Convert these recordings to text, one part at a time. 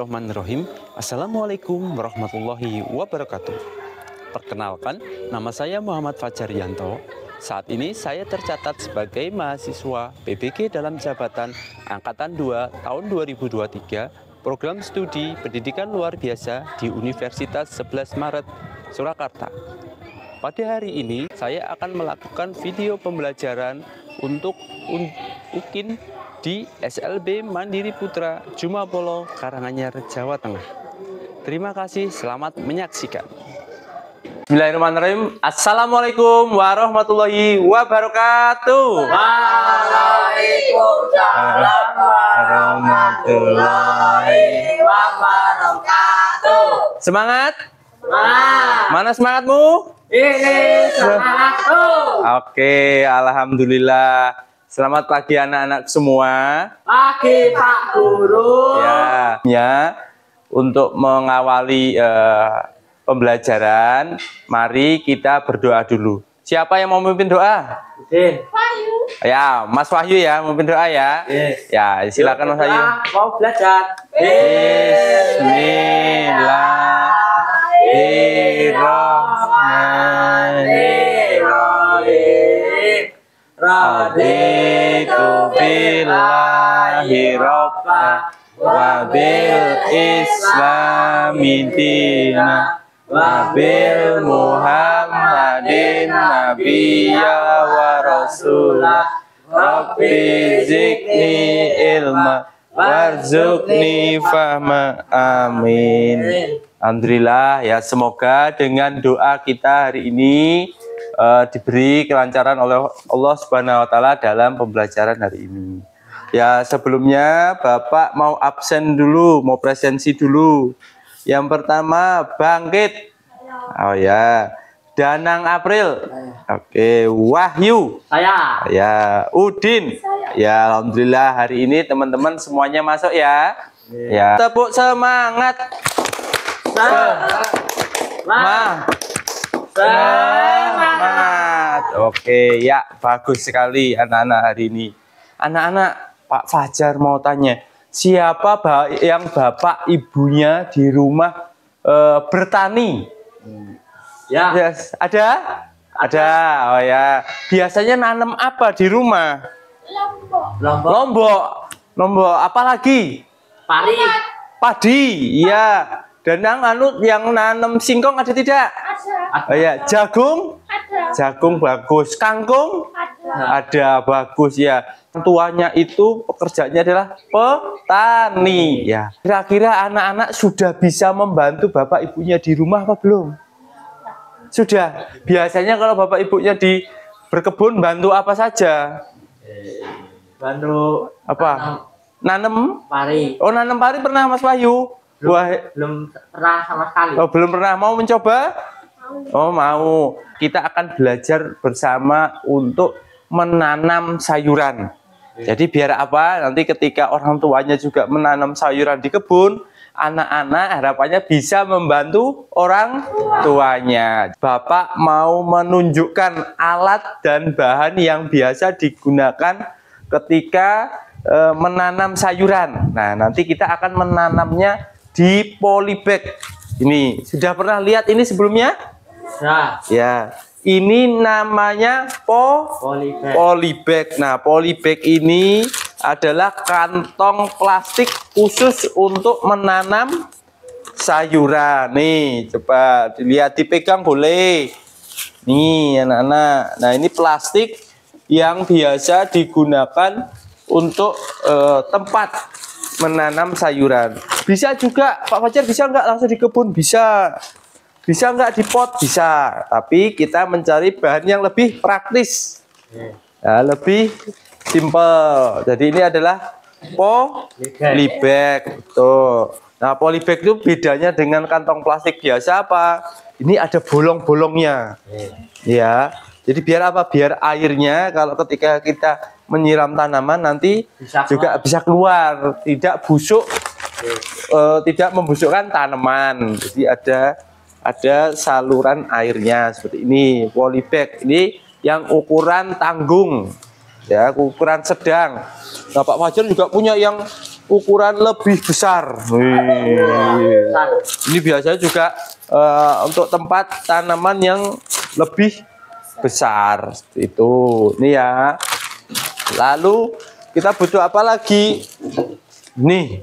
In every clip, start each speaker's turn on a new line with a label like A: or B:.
A: Bismillahirrahmanirrahim. Assalamualaikum warahmatullahi wabarakatuh. Perkenalkan, nama saya Muhammad Fajar Yanto. Saat ini saya tercatat sebagai mahasiswa PBG dalam jabatan Angkatan 2 tahun 2023, program studi pendidikan luar biasa di Universitas 11 Maret, Surakarta. Pada hari ini, saya akan melakukan video pembelajaran untuk UKIN di SLB Mandiri Putra, Jumapolo, Karanganyar, Jawa Tengah. Terima kasih, selamat menyaksikan. Bismillahirrahmanirrahim. Assalamualaikum warahmatullahi wabarakatuh.
B: Waalaikumsalam warahmatullahi wabarakatuh.
A: Semangat?
B: Semangat.
A: Mana semangatmu?
B: Ini semangatku.
A: Oke, alhamdulillah. Selamat pagi anak-anak semua.
B: Pagi Pak Guru.
A: Ya, untuk mengawali pembelajaran, mari kita berdoa dulu. Siapa yang mau memimpin doa?
B: Wahyu.
A: Ya, Mas Wahyu ya, memimpin doa ya. Ya, silakan Mas Wahyu.
B: Mau belajar.
A: Bismillahirrahmanirrahim. Raditu billahi robba wa bil islami dina wa bil muhammadin nabiyya wa rasulah rabbi zidni ilma warzuqni fahma, amin. Alhamdulillah ya, semoga dengan doa kita hari ini diberi kelancaran oleh Allah Subhanahu wa taala dalam pembelajaran hari ini. Ya, sebelumnya Bapak mau absen dulu, mau presensi dulu. Yang pertama Bangkit. Oh ya. Danang April. Oke, Wahyu.
B: Saya.
A: Ya, Udin. Ya, alhamdulillah hari ini teman-teman semuanya masuk ya. Ya. Tepuk semangat. Semangat. Oke, ya, bagus sekali anak-anak hari ini. Anak-anak, Pak Fajar mau tanya, siapa yang bapak ibunya di rumah bertani?
B: Ya.
A: Yes. Ada? Ada. Oh ya. Biasanya nanam apa di rumah? Lombok. Apalagi?
B: Pari.
A: Padi. Iya. Dan yang nanam singkong ada tidak?
B: Ada.
A: Oh ya, jagung?
B: Ada.
A: Jagung bagus. Kangkung? Ada, bagus ya. Tuanya itu pekerjaannya adalah petani ya. Kira-kira anak-anak sudah bisa membantu bapak ibunya di rumah apa belum? Sudah. Biasanya kalau bapak ibunya di berkebun bantu apa saja?
B: Bantu
A: Apa? Nanam
B: pari.
A: Oh, nanam pari pernah Mas Wahyu?
B: Belum pernah sama sekali.
A: Oh, belum pernah. Mau mencoba? Oh, mau. Kita akan belajar bersama untuk menanam sayuran. Jadi biar apa? Nanti ketika orang tuanya juga menanam sayuran di kebun, anak-anak harapannya bisa membantu orang tuanya. Bapak mau menunjukkan alat dan bahan yang biasa digunakan ketika menanam sayuran. Nah, nanti kita akan menanamnya di polybag. Ini sudah pernah lihat ini sebelumnya? Ya, ini namanya polybag. Nah, polybag ini adalah kantong plastik khusus untuk menanam sayuran. Nih, coba dilihat, dipegang boleh. Nih, anak-anak. Nah, ini plastik yang biasa digunakan untuk tempat menanam sayuran. Bisa juga, Pak Fajar, bisa nggak langsung di kebun? Bisa. Bisa nggak di pot? Bisa. Tapi kita mencari bahan yang lebih praktis. Nah, lebih simple. Jadi ini adalah polybag. Tuh. Nah, polybag itu bedanya dengan kantong plastik biasa apa? Ini ada bolong-bolongnya. Ya. Jadi biar apa? Biar airnya kalau ketika kita menyiram tanaman nanti juga bisa keluar, tidak busuk, tidak membusukkan tanaman. Jadi ada saluran airnya seperti ini. Polybag ini yang ukuran tanggung, ya, ukuran sedang. Nah, Pak Fajar juga punya yang ukuran lebih besar. Wih. Ini biasanya juga untuk tempat tanaman yang lebih besar. Itu. Ini ya. Lalu kita butuh apa lagi? Nih.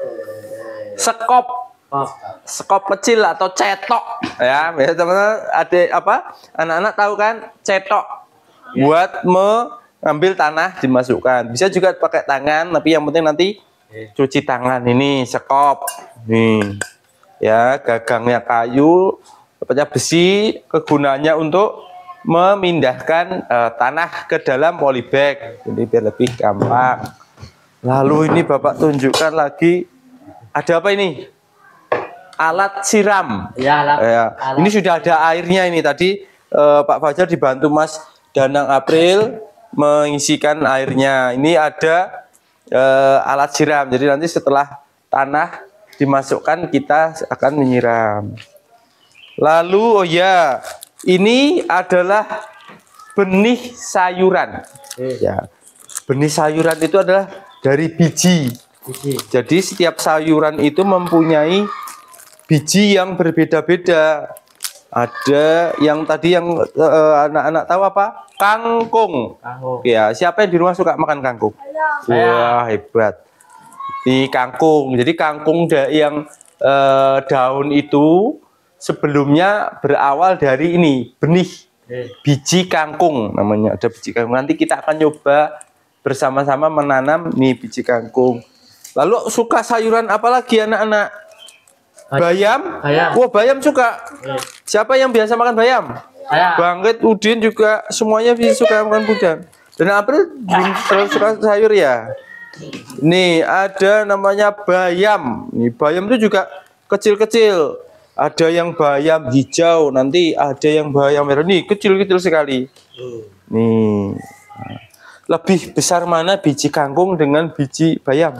A: Sekop. Sekop kecil atau cetok ya. Biasa teman-teman ada apa? Anak-anak tahu kan cetok buat mengambil tanah dimasukkan. Bisa juga pakai tangan, tapi yang penting nanti cuci tangan. Ini sekop. Nih. Ya, gagangnya kayu, dapatnya besi, kegunaannya untuk memindahkan tanah ke dalam polybag. Jadi biar lebih gampang. Lalu ini Bapak tunjukkan lagi ada apa ini? Alat siram.
B: Ya,
A: Ini sudah ada airnya ini tadi Pak Fajar dibantu Mas Danang April mengisikan airnya. Ini ada alat siram. Jadi nanti setelah tanah dimasukkan kita akan menyiram. Lalu oh ya, ini adalah benih sayuran. Ya. Benih sayuran itu adalah dari biji. Jadi setiap sayuran itu mempunyai biji yang berbeda-beda. Ada yang tadi yang anak-anak tahu apa? Kangkung. Ya, siapa yang di rumah suka makan kangkung? Wah, hebat. Di kangkung. Jadi kangkung yang daun itu sebelumnya berawal dari ini, benih. Biji kangkung namanya. Ada biji kangkung. Nanti kita akan coba bersama-sama menanam nih biji kangkung. Lalu suka sayuran apa lagi anak-anak? Bayam? Wah, bayam suka. Siapa yang biasa makan bayam? Bangkit, Udin juga semuanya bisa suka makan budang. Dan April terus suka sayur ya. Nih ada namanya bayam. Nih bayam itu juga kecil-kecil. Ada yang bayam hijau, nanti ada yang bayam merah. Nih kecil-kecil sekali. Nih. Lebih besar mana biji kangkung dengan biji bayam?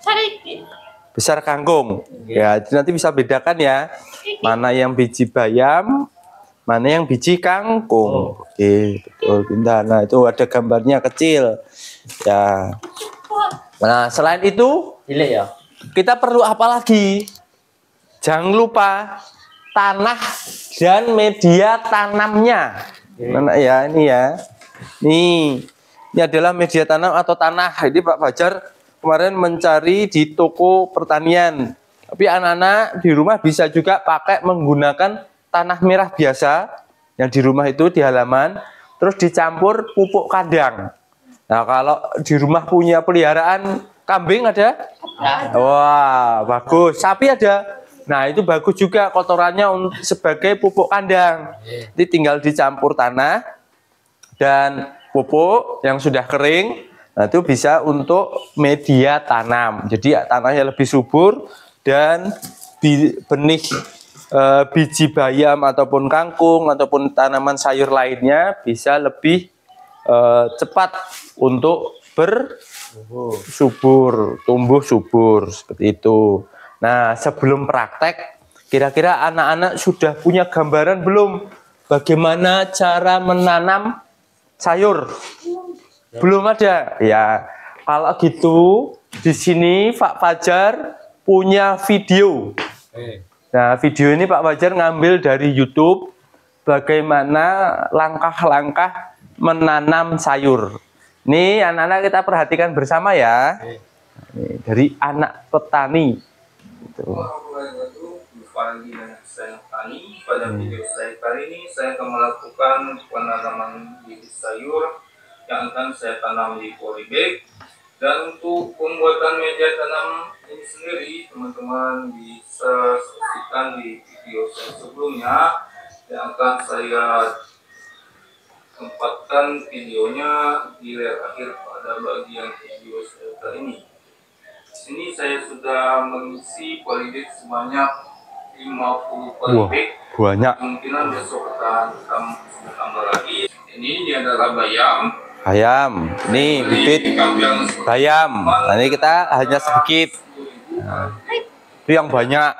A: Besar kangkung. Ya, nanti bisa bedakan ya. Mana yang biji bayam, mana yang biji kangkung. Oke, betul pindah. Nah, itu ada gambarnya kecil. Ya. Nah, selain itu, kita perlu apa lagi? Jangan lupa tanah dan media tanamnya. Mana ya ini ya. Ini adalah media tanam atau tanah. Ini Pak Fajar kemarin mencari di toko pertanian. Tapi anak-anak di rumah bisa juga pakai menggunakan tanah merah biasa yang di rumah itu di halaman, terus dicampur pupuk kandang. Nah, kalau di rumah punya peliharaan kambing ada? Wah, bagus. Sapi ada? Nah, itu bagus juga kotorannya sebagai pupuk kandang. Jadi tinggal dicampur tanah dan pupuk yang sudah kering. Nah, itu bisa untuk media tanam. Jadi tanahnya lebih subur dan benih biji bayam ataupun kangkung ataupun tanaman sayur lainnya bisa lebih cepat untuk bersubur, tumbuh subur seperti itu. Nah, sebelum praktek, kira-kira anak-anak sudah punya gambaran belum bagaimana cara menanam sayur? Belum ada. Ya, kalau gitu di sini Pak Fajar punya video. Nah, video ini Pak Fajar ngambil dari YouTube bagaimana langkah-langkah menanam sayur. Nih anak-anak kita perhatikan bersama ya. Nih, dari anak petani. Gitu.
C: Pada video saya kali ini saya akan melakukan penanaman bibit sayur yang akan saya tanam di polybag. Dan untuk pembuatan media tanam ini sendiri, teman-teman bisa saksikan di video saya sebelumnya yang akan saya tempatkan videonya di layar akhir pada bagian video saya kali ini. Di sini saya sudah mengisi polybag sebanyak 50 polybag.
A: Banyak.
C: Kemungkinan besok akan tambah lagi. Ini adalah bayam.
A: Bayam, nih bibit bayam. Nah, ini kita hanya sedikit. Nah, itu yang banyak.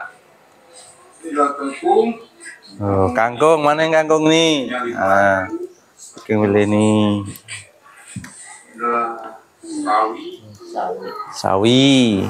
A: Oh, kangkung, mana yang kangkung nih? Nah, milih nih.
C: sawi.
A: Sawi.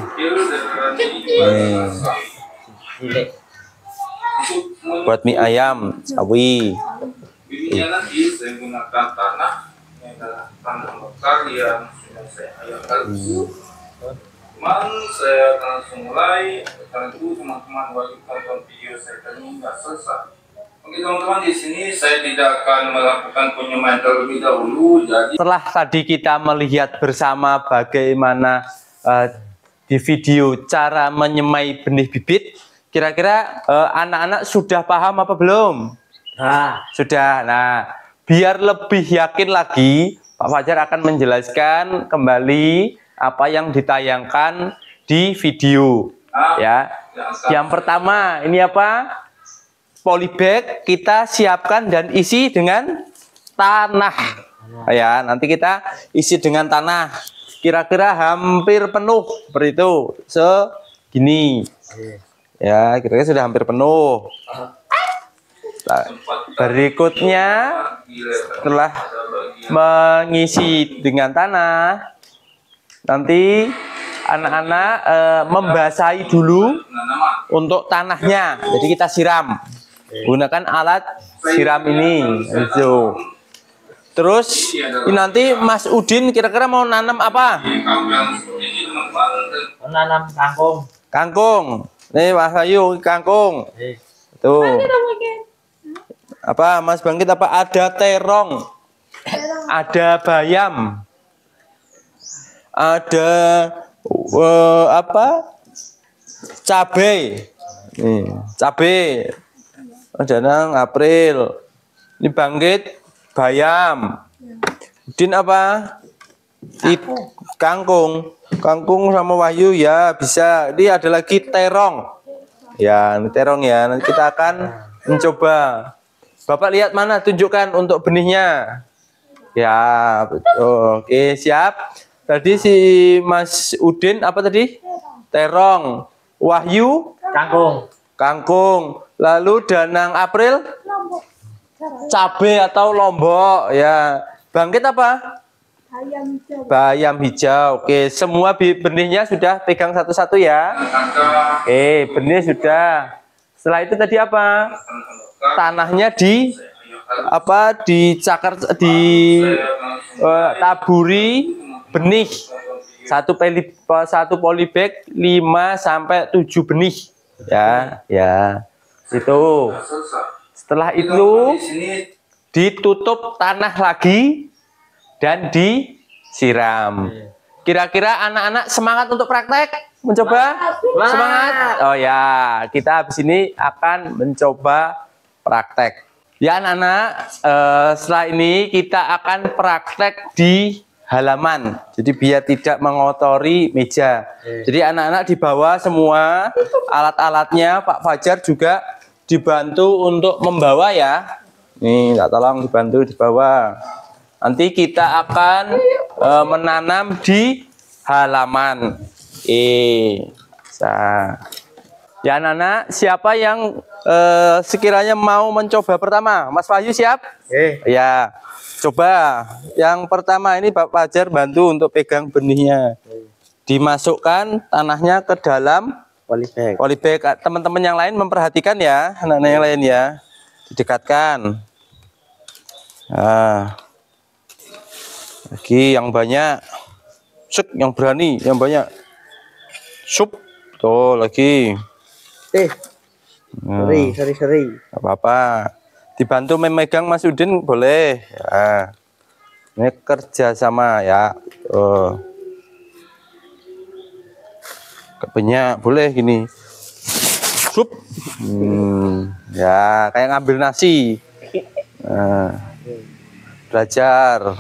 B: Cilik.
A: Buat mie ayam, sawi.
C: Bibitnya nanti saya gunakan tanah, ini adalah tanah lokal yang sudah saya ayahkan. Teman, saya akan langsung mulai. Karena itu teman-teman wajib tonton video saya kali hingga selesai. Oke teman-teman, di sini saya tidak akan melakukan penyemaian terlebih dahulu. Jadi
A: Setelah tadi kita melihat bersama bagaimana di video cara menyemai benih bibit, kira-kira anak-anak sudah paham apa belum?
B: Nah,
A: Sudah. Nah, biar lebih yakin lagi, Pak Fajar akan menjelaskan kembali apa yang ditayangkan di video. Ya. Yang pertama, ini apa? Polybag kita siapkan dan isi dengan tanah. Ya, nanti kita isi dengan tanah. Kira-kira hampir penuh seperti itu. Segini. Ya, kira-kira sudah hampir penuh. Nah, berikutnya setelah mengisi dengan tanah, nanti anak-anak membasahi dulu untuk tanahnya. Jadi kita siram, gunakan alat siram ini. Itu. Terus ini nanti Mas Udin kira-kira mau nanam apa?
B: menanam kangkung.
A: Kangkung. Nih Mas Ayu, kangkung. Tuh. Apa Mas Bangkit apa? Ada terong. Ada bayam. Ada apa? Cabai. Nih, cabai. Ada nang April. Ini Bangkit bayam. Udin apa? Kangkung. Kangkung sama Wahyu ya bisa. Ini ada lagi terong. Ya, ini terong ya. Nanti kita akan mencoba. Bapak lihat mana? Tunjukkan untuk benihnya. Ya, betul. Oke, siap. Tadi si Mas Udin apa tadi? Terong. Wahyu?
B: Kangkung.
A: Kangkung. Lalu Danang April? Cabai atau lombok. Ya. Bangkit apa? Bayam hijau. Oke, semua benihnya sudah pegang satu-satu ya. Oke, benih sudah. Setelah itu tadi apa? Tanahnya di apa? Dicakar, taburi benih. Satu polybag 5 sampai 7 benih. Ya, ya. Itu. Setelah itu ditutup tanah lagi dan disiram. Kira-kira anak-anak semangat untuk praktek? Mencoba? Semangat? Oh ya, kita habis ini akan mencoba praktek. Ya anak-anak, setelah ini kita akan praktek di halaman. Jadi biar tidak mengotori meja. Jadi anak-anak dibawa semua alat-alatnya. Pak Fajar juga dibantu untuk membawa ya. Nih, tak tolong dibantu dibawa. Nanti kita akan menanam di halaman. Ya anak-anak, siapa yang sekiranya mau mencoba pertama? Mas Wahyu siap? Ya, coba. Yang pertama ini Pak Fajar bantu untuk pegang benihnya. Dimasukkan tanahnya ke dalam polybag. Teman-teman yang lain memperhatikan ya, anak-anak yang lain ya. Didekatkan. Nah. Lagi yang banyak. Sek, yang berani, yang banyak. Sup. Tuh, lagi.
B: Seri.
A: Gak apa-apa. Dibantu memegang Mas Udin boleh. Ya. Ini kerja sama ya. Banyak boleh gini. Sup. Ya, kayak ngambil nasi. Nah, belajar.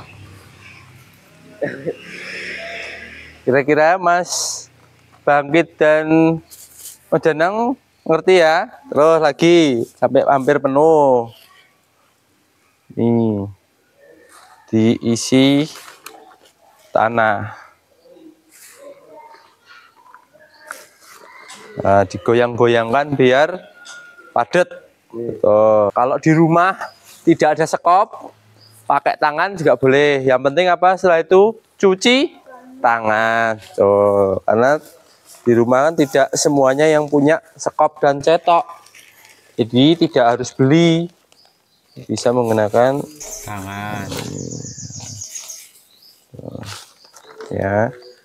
A: Kira-kira Mas Bangkit dan Mas Danang ngerti ya? Terus lagi sampai hampir penuh. Nih. Diisi tanah. Nah, digoyang-goyangkan biar padat. Tuh. Kalau di rumah tidak ada sekop, pakai tangan juga boleh. Yang penting apa? Setelah itu cuci tangan. Tuh, karena di rumah kan tidak semuanya yang punya sekop dan cetok. Jadi tidak harus beli. Bisa menggunakan tangan. Tuh, ya.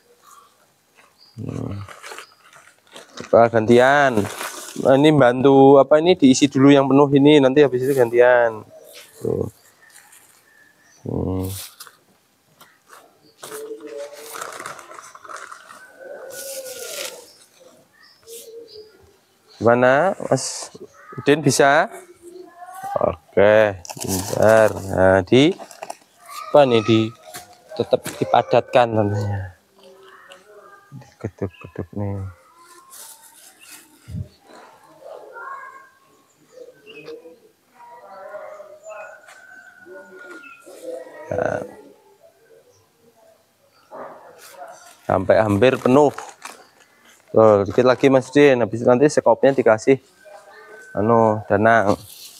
A: Coba gantian. Nah, ini bantu apa ini diisi dulu yang penuh ini, nanti habis itu gantian. Tuh. Gimana, Mas Udin bisa? Oke, bentar. Nah, apa nih tetap dipadatkan namanya. Ketuk-ketuk nih. Nah, sampai hampir penuh. Tuh, dikit lagi Mas Din, habis itu nanti sekopnya dikasih danang.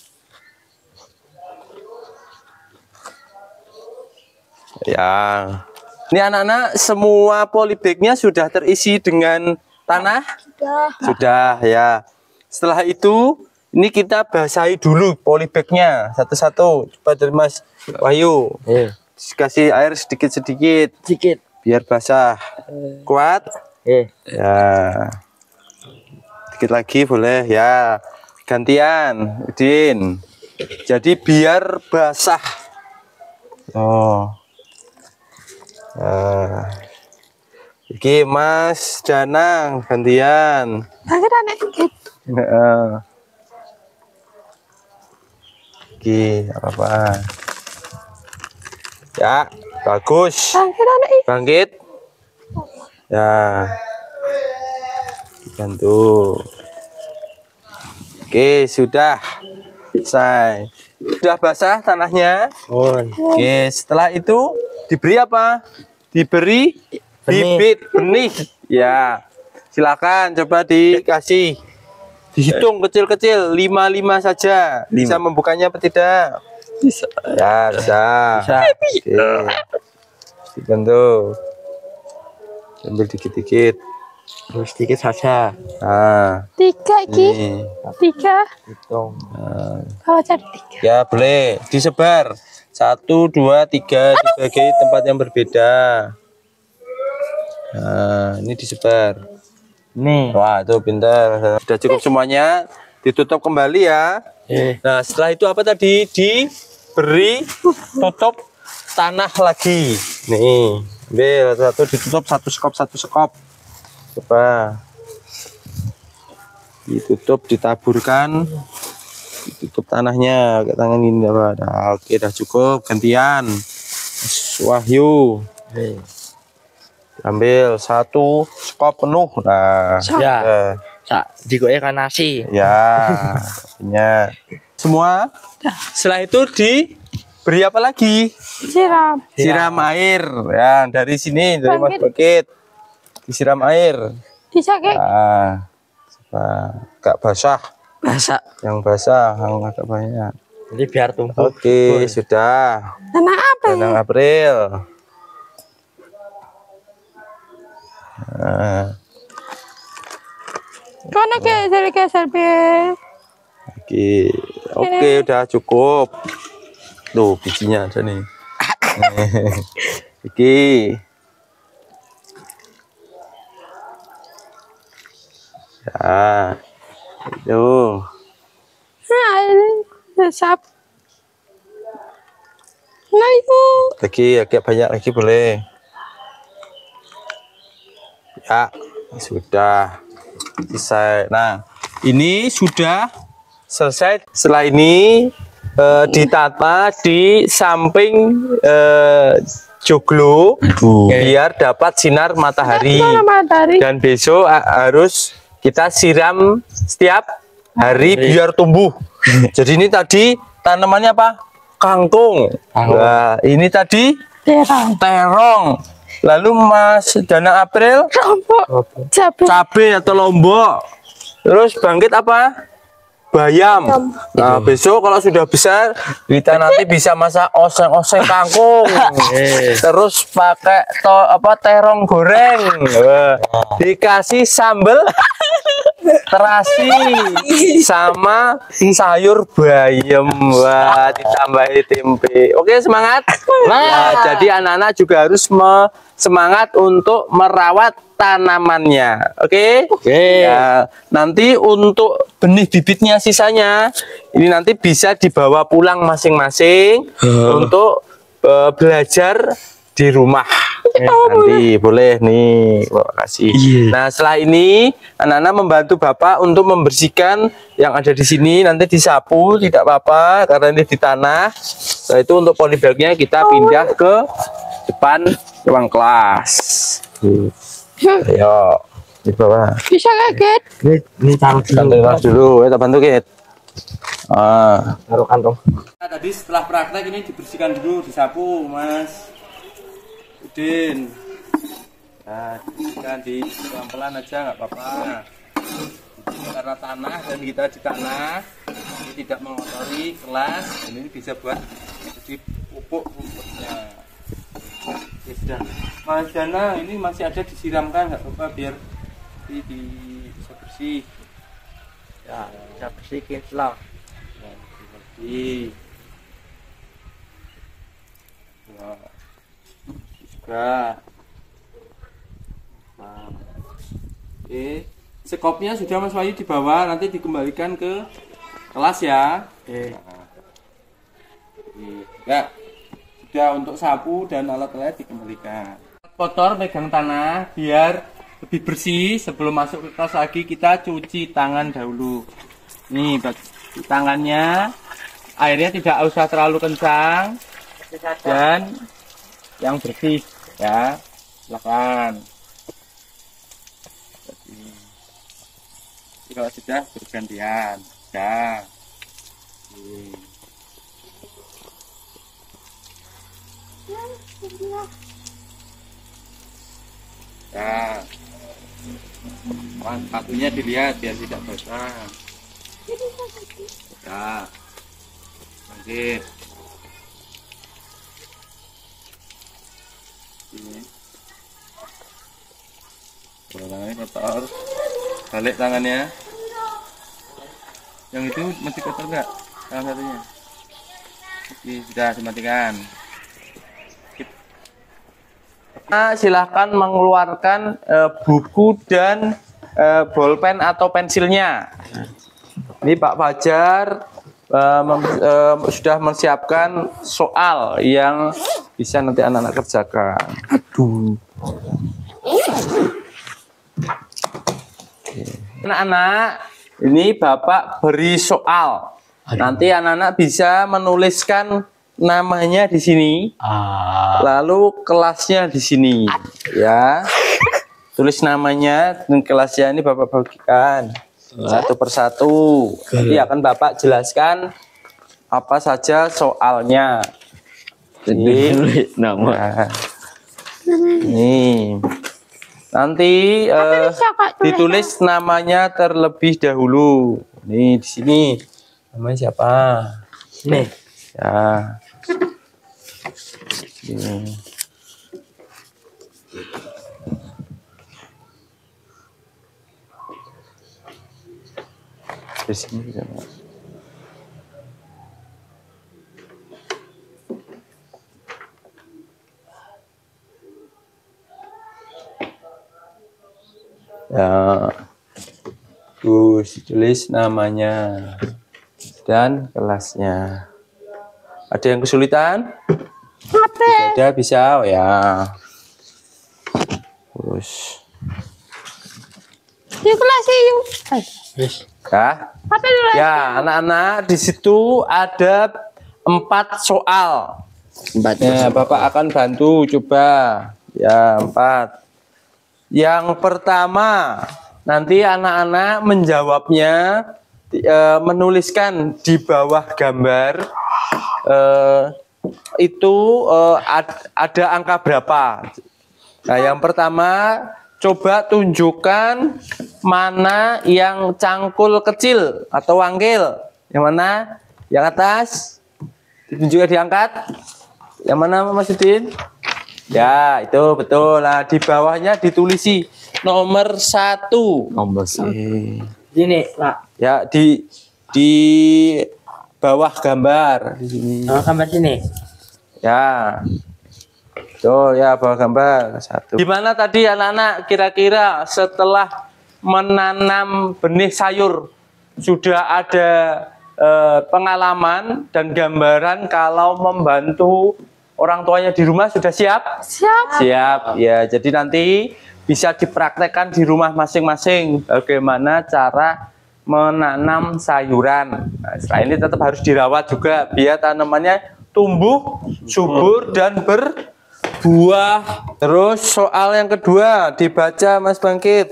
A: Ya. Ini anak-anak semua polybagnya sudah terisi dengan tanah? Sudah ya. Setelah itu ini kita basahi dulu polybagnya satu-satu. Coba dari Mas Wahyu. Kasih air sedikit-sedikit.
B: Sedikit.
A: Biar basah. Kuat? Ya. Dikit lagi boleh ya. Gantian, Udin. Jadi biar basah. Oh. Nah. Iki Mas Danang gantian. Iki apa? Ya, bagus. Bangkit. Ya. Bantu. Oke, sudah selesai. Sudah basah tanahnya. Oke, setelah itu diberi apa? Diberi bibit benih. Ya. Silakan coba dikasih. Dihitung kecil-kecil 5 saja. Bisa membukanya apa tidak? Bisa. Ya, bisa. Oke. Dibantu. Ambil dikit-dikit.
B: Sedikit saja.
A: Nah.
D: 3 iki. 3.
B: Hitung.
A: Nah.
D: Kalau cari 3.
A: Ya, boleh disebar. 1, 2, 3 dibagi tempat yang berbeda. Nah, ini disebar.
B: Nih.
A: Wah, itu pintar. Sudah cukup semuanya. Ditutup kembali ya. Nah, setelah itu apa tadi? Diberi tutup tanah lagi. Nih, ambil satu ditutup satu sekop. Coba. Ditutup, ditaburkan. Ditutup tanahnya pakai tangan ini apa? Nah, oke, dah cukup. Gantian. Wahyu. Ambil 1 sekop penuh. Nah,
B: Ya. Digoyang kan nasi.
A: ya, punya semua. Setelah itu diberi apa lagi? Siram air. Ya, dari sini dari Mas Bakit. Disiram air.
D: Bisa kayak
A: Nah, coba agak basah.
B: Basah.
A: Yang basah, yang agak banyak.
B: Jadi biar tumbuh.
A: Oke, sudah.
D: tanah apa?
A: Danang April. Nah,
D: Kono kayak dari selfie.
A: oke, udah cukup. Tuh bijinya ada nih. Iki. Ya, itu.
D: Nah, ini besar. Nah, itu.
A: Lagi agak banyak lagi boleh. Ya, sudah selesai. Nah, ini sudah selesai. Setelah ini ditata di samping joglo biar dapat sinar matahari. Dan besok harus kita siram setiap hari biar tumbuh. Jadi ini tadi tanamannya apa? Kangkung. Nah, ini tadi terong. Lalu Mas Danang April
D: Lombok.
A: cabai atau lombok. Terus Bangkit apa? bayam. Nah, besok kalau sudah besar kita nanti bisa masak oseng-oseng kangkung. Terus pakai terong goreng. Dikasih sambal terasi sama sayur bayam. Wah, ditambahi tempe. Oke, semangat. Nah, jadi anak-anak juga harus semangat untuk merawat tanamannya. Oke. Ya, nanti untuk benih bibitnya sisanya ini nanti bisa dibawa pulang masing-masing untuk belajar di rumah. Nanti boleh nih, kasih. Nah, setelah ini anak-anak membantu Bapak untuk membersihkan yang ada di sini, nanti disapu tidak apa-apa karena ini di tanah. Setelah itu untuk polybagnya kita pindah ke depan ruang kelas. Ayo, di bawah.
D: Bisa kaget.
B: Ini taruh
A: Taruh dulu, kita bantu Kit.
B: taruh kantong.
A: Nah, tadi setelah praktek ini dibersihkan dulu, disapu, Mas Udin. Nah, dibersihkan di pelan-pelan aja, nggak apa-apa. Karena tanah dan kita di tanah, ini tidak mengotori kelas, dan ini bisa buat jadi pupuk rumputnya. Ya sudah, Mas Dana ini masih ada disiramkan nggak apa-apa biar bisa bersih.
B: Ya, bisa bersihin lah.
A: Bersih. Nah, juga. Nah, oke, sekopnya sudah Mas Wahyu dibawa, nanti dikembalikan ke kelas ya. Ya. Sudah untuk sapu dan alat-alat dikembalikan. Kotor pegang tanah biar lebih bersih. Sebelum masuk ke kelas lagi kita cuci tangan dahulu. Nih tangannya, airnya tidak usah terlalu kencang dan yang bersih ya. Silakan. Jadi, kalau sudah bergantian, sudah. Ya, sepatunya dilihat biar tidak basah. Ya, lanjut. Ini, tangannya kotor. Balik tangannya. Yang itu masih kotor nggak? Salah satunya. Oke, sudah dimatikan. Nah, silahkan mengeluarkan buku dan bolpen atau pensilnya. Ini Pak Fajar sudah mempersiapkan soal yang bisa nanti anak-anak kerjakan. Aduh. Anak-anak, ini Bapak beri soal. Nanti anak-anak bisa menuliskan namanya di sini, lalu kelasnya di sini, ya. Tulis namanya dan kelasnya ini Bapak bagikan satu persatu. Nanti akan Bapak jelaskan apa saja soalnya. Jadi, nama. Nih, nanti ditulis namanya terlebih dahulu. Nih di sini namanya siapa?
B: Nih,
A: ya. Ini. Di sini juga. Ya, terus tulis namanya dan kelasnya. Ada yang kesulitan? Tidak ada, bisa, oh ya. Terus.
D: Di kelas yuk.
A: Ya, anak-anak di situ ada 4 soal. Ya, Bapak akan bantu coba. Ya, 4. Yang pertama, nanti anak-anak menjawabnya, menuliskan di bawah gambar itu ada angka berapa. Nah, yang pertama coba tunjukkan mana yang cangkul kecil atau wangkil? Yang mana? Yang atas? Ditunjukkan diangkat. Yang mana Mas Udin? Ya, itu betul. Nah, di bawahnya ditulisi nomor 1.
B: Nomor 1.
A: Ini, Pak. Ya, di bawah gambar di sini.
B: Oh, gambar sini.
A: Ya. Betul ya, bawah gambar 1. Gimana tadi anak-anak kira-kira setelah menanam benih sayur sudah ada pengalaman dan gambaran kalau membantu orang tuanya di rumah sudah siap?
D: Siap.
A: Siap. Ya, jadi nanti bisa dipraktekkan di rumah masing-masing bagaimana cara menanam sayuran. Nah, setelah ini tetap harus dirawat juga biar tanamannya tumbuh subur dan berbuah. Terus soal yang kedua dibaca Mas Bangkit.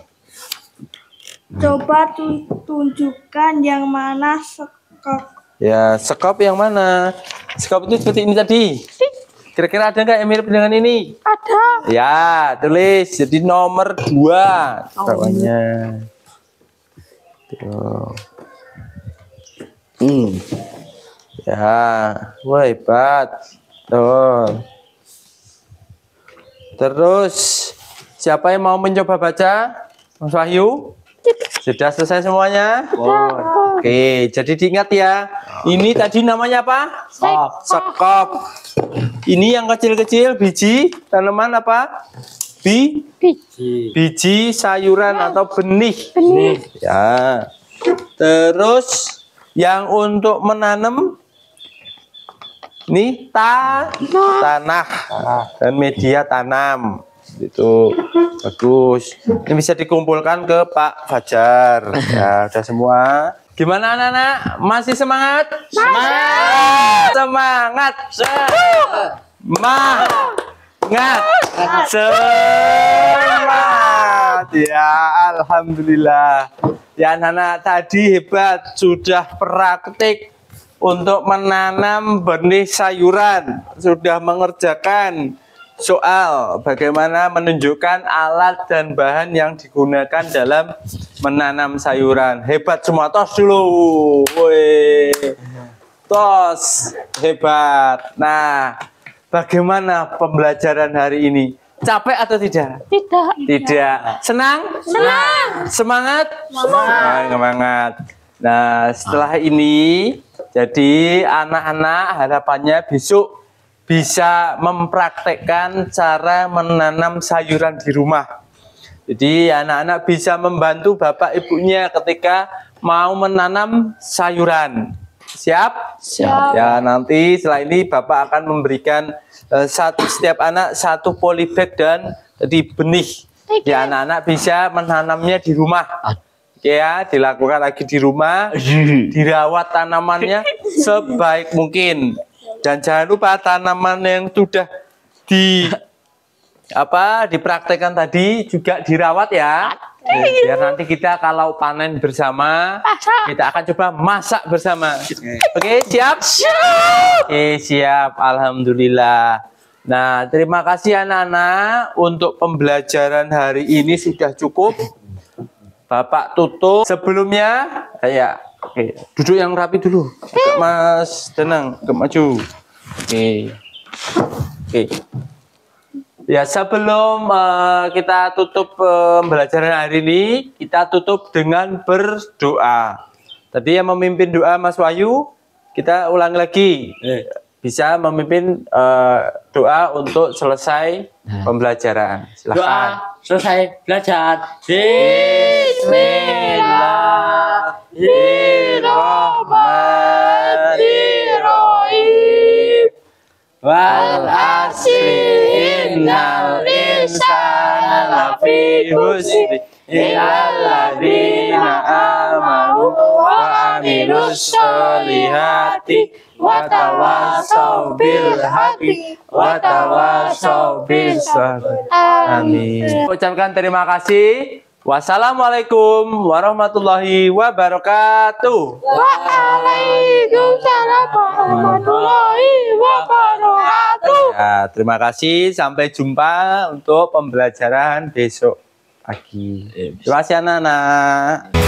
E: Coba tunjukkan yang mana sekop.
A: Ya, sekop yang mana? Sekop itu seperti ini tadi. Kira-kira ada nggak yang mirip dengan ini?
D: Ada.
A: Ya, tulis. Jadi nomor 2 bawahnya. Tuh. Ya, wah hebat. Tuh. Terus, siapa yang mau mencoba baca? Mas Wahyu? Sudah selesai semuanya? Oke, jadi diingat ya. Ini tadi namanya apa? Sekop. Ini yang kecil-kecil biji tanaman apa? Biji sayuran atau benih. Ya. Terus yang untuk menanam ini tanah dan media tanam. Itu bagus. Ini bisa dikumpulkan ke Pak Fajar. Ya, udah semua. Gimana anak-anak? Masih semangat? Semangat. Semangat. Semangat. Ya, alhamdulillah. Ya, anak-anak tadi hebat, sudah praktik untuk menanam benih sayuran, sudah mengerjakan soal bagaimana menunjukkan alat dan bahan yang digunakan dalam menanam sayuran. Hebat semua, tos dulu. Woi. Tos, hebat. Nah, bagaimana pembelajaran hari ini? Capek atau tidak?
D: Tidak.
A: Tidak. Senang?
D: Senang.
A: Semangat? Semangat. Nah, setelah ini jadi anak-anak harapannya besok bisa mempraktekkan cara menanam sayuran di rumah. Jadi anak-anak bisa membantu bapak ibunya ketika mau menanam sayuran. Siap?
D: Siap.
A: Ya, nanti setelah ini bapak akan memberikan setiap anak 1 polybag dan di benih. Ya, anak-anak bisa menanamnya di rumah. Ya, dilakukan lagi di rumah, dirawat tanamannya sebaik mungkin. Dan jangan lupa tanaman yang sudah dipraktekkan tadi juga dirawat ya. Biar nanti kita kalau panen bersama, kita akan coba masak bersama. Oke, siap? Siap. Oke, siap. Alhamdulillah. Nah, terima kasih anak-anak untuk pembelajaran hari ini sudah cukup. Bapak tutup. Sebelumnya, ya. Oke, duduk yang rapi dulu. Mas Danang, ke maju. Oke. Ya, sebelum kita tutup pembelajaran hari ini, kita tutup dengan berdoa. Tadi yang memimpin doa Mas Wahyu, kita ulang lagi. Bisa memimpin doa untuk selesai pembelajaran. Silakan.
B: Doa selesai belajar.
A: Bismillahirrahmanirrahim. Wal asri innal insana lafi khusr illal ladzina amanu wa amilus solihati wa tawassaw bil haqqi wa tawassaw bis sabr. Amin. Ucapkan terima kasih. Wassalamualaikum warahmatullahi wabarakatuh.
D: Waalaikumsalam warahmatullahi wabarakatuh.
A: Ya, terima kasih. Sampai jumpa untuk pembelajaran besok. pagi. Terima kasih anak-anak.